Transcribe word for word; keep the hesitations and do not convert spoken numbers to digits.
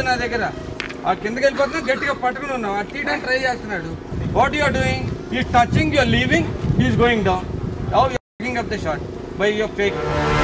వెళ్ళిపోద్దు నా దగ్గర ఆ కిందకి వెళ్ళిపోతున్నా గట్టిగా పట్టుకుని ఉన్నావు ఆ తీయడానికి ట్రై చేస్తున్నాడు వాట్ యు ఆర్ డూయింగ్ ఈ touching you are leaving he is going down now you are taking up the shot by your fake